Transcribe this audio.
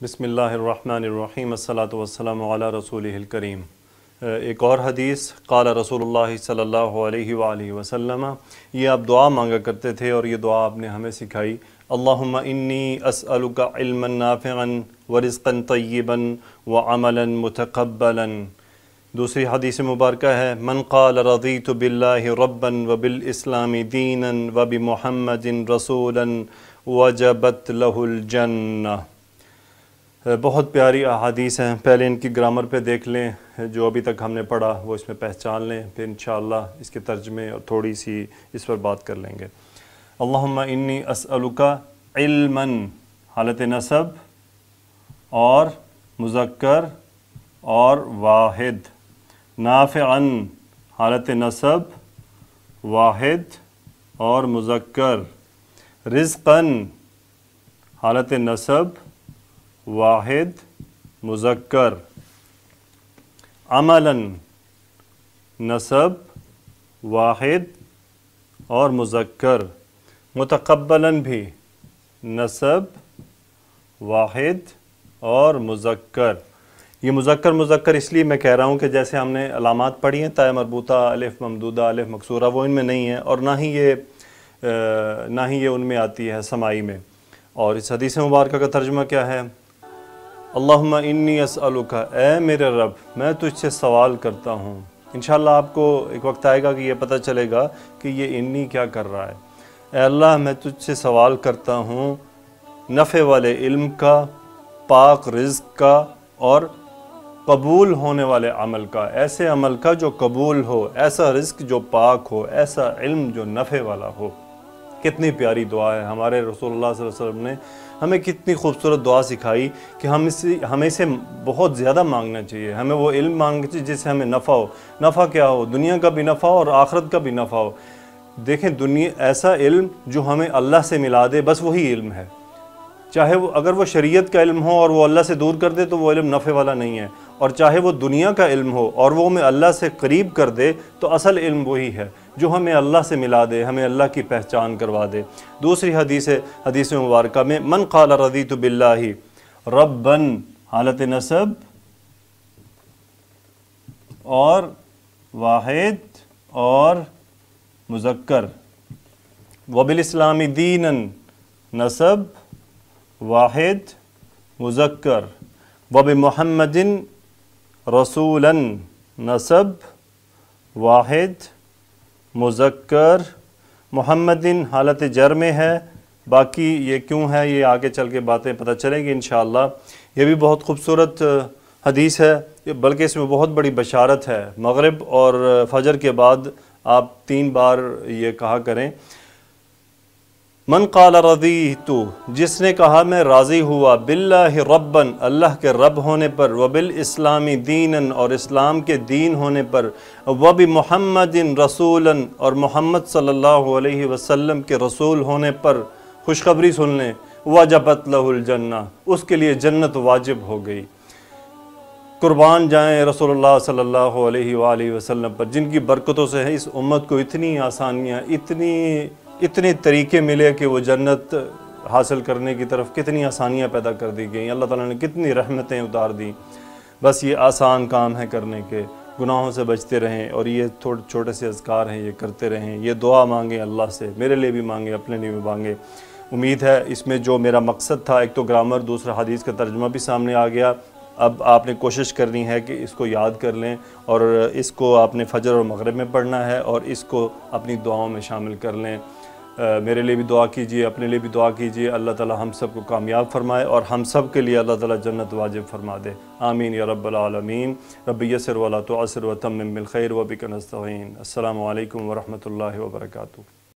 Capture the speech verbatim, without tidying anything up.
بسم اللہ الرحمن الرحیم الصلاۃ والسلام علی رسولہ الکریم۔ ایک اور حدیث، قال رسول اللہ صلی اللہ علیہ وآلہ وسلم، یہ آپ دعا مانگا کرتے تھے اور یہ دعا آپ نے ہمیں سکھائی۔ اللہم انی اسألک علما نافعا ورزقا طیبا وعملا متقبلا۔ دوسری حدیث مبارکہ ہے، من قال رضیت باللہ ربا وبالاسلام دینا وبمحمد رسولا وجبت لہ الجنہ۔ بہت پیاری احادیث ہیں، پہلے ان کی گرامر پہ دیکھ لیں، جو ابھی تک ہم نے پڑھا وہ اس میں پہچان لیں، پھر انشاءاللہ اس کے ترجمے اور تھوڑی سی اس پر بات کر لیں گے۔ اللہم انی اسألک علما، حالت نصب اور مذکر اور واحد، نافعا حالت نصب واحد اور مذکر، رزقا حالت نصب واحد مذکر، عملا نصب واحد اور مذکر، متقبلا بھی نصب واحد اور مذکر۔ یہ مذکر مذکر اس لیے میں کہہ رہا ہوں کہ جیسے ہم نے علامات پڑھی ہیں، تاء مربوطہ، الف ممدودہ، الف مکسورہ، وہ ان میں نہیں ہیں، اور نہ ہی یہ نہ ہی یہ ان میں آتی ہے سماعی میں۔ اور اس حدیث مبارکہ کا ترجمہ کیا ہے؟ اللہم انی اسألک، اے میرے رب میں تجھ سے سوال کرتا ہوں۔ انشاءاللہ آپ کو ایک وقت آئے گا کہ یہ پتہ چلے گا کہ یہ انی کیا کر رہا ہے۔ اے اللہ میں تجھ سے سوال کرتا ہوں نفع والے علم کا، پاک رزق کا اور قبول ہونے والے عمل کا، ایسے عمل کا جو قبول ہو، ایسا رزق جو پاک ہو، ایسا علم جو نفع والا ہو۔ کتنی پیاری دعا ہے، ہمارے رسول اللہ صلی اللہ علیہ وسلم نے ہمیں کتنی خوبصورت دعا سکھائی کہ ہم اسے ہمیں اسے بہت زیادہ مانگنا چاہیے۔ ہمیں وہ علم مانگنا چاہیے جس سے ہمیں نفع ہو۔ نفع کیا ہو؟ دنیا کا بھی نفع ہو اور آخرت کا بھی نفع ہو۔ دیکھیں، دنیا ایسا علم جو ہمیں اللہ سے ملا دے، بس وہی علم ہے۔ چاہے وہ اگر وہ شریعت کا علم ہو اور وہ اللہ سے دور کر دے تو وہ علم نفع والا نہیں ہے، اور چاہے وہ دنیا کا علم ہو اور وہ ہمیں اللہ سے قریب کر دے تو اصل علم وہی ہے جو ہمیں اللہ سے ملا دے، ہمیں اللہ کی پہچان کروا دے۔ دوسری حدیث ہے، حدیث مبارکہ میں، من قال رضیت باللہ ربا حالت نصب اور واحد اور مذکر، وبالاسلام دینا نصب واحد مذکر، وبمحمد رسولا نصب واحد مذکر۔ محمد حالت جر میں ہے، باقی یہ کیوں ہے یہ آگے چل کے باتیں پتہ چلیں گی انشاءاللہ۔ یہ بھی بہت خوبصورت حدیث ہے، بلکہ اس میں بہت بڑی بشارت ہے۔ مغرب اور فجر کے بعد آپ تین بار یہ کہا کریں، من قال رضیت، جس نے کہا میں راضی ہوا، باللہ ربا اللہ کے رب ہونے پر، وبالاسلام دینا اور اسلام کے دین ہونے پر، وبمحمد رسولا اور محمد صلی اللہ علیہ وسلم کے رسول ہونے پر، خوشخبری سن لیں، وجبت لہ الجنہ، اس کے لیے جنت واجب ہو گئی۔ قربان جائیں رسول اللہ صلی اللہ علیہ وآلہ وسلم پر، جن کی برکتوں سے اس امت کو اتنی آسانیاں، اتنی اتنے طریقے ملے کہ وہ جنت حاصل کرنے کی طرف کتنی آسانیاں پیدا کر دی گئیں۔ اللہ تعالیٰ نے کتنی رحمتیں اتار دیں۔ بس یہ آسان کام ہے کرنے کے، گناہوں سے بچتے رہیں اور یہ تھوڑے چھوٹے سے اذکار ہیں، یہ کرتے رہیں، یہ دعا مانگیں اللہ سے، میرے لیے بھی مانگیں، اپنے لیے بھی مانگیں۔ امید ہے اس میں جو میرا مقصد تھا، ایک تو گرامر، دوسرا حدیث کا ترجمہ بھی سامنے آ گیا۔ اب آپ نے کوشش کرنی ہے کہ اس کو یاد کر لیں اور اس کو آپ نے فجر اور مغرب میں پڑھنا ہے اور اس کو اپنی دعاؤں میں شامل کر لیں۔ میرے لیے بھی دعا کیجئے، اپنے لیے بھی دعا کیجئے، اللہ تعالی ہم سب کو کامیاب فرمائے اور ہم سب کے لیے اللہ تعالی جنت واجب فرما دے۔ آمین یا رب العالمین۔ رب یسر ولا تعسر وتمم بالخیر وبک نستعین۔ السلام علیکم ورحمۃ اللہ وبرکاتہ۔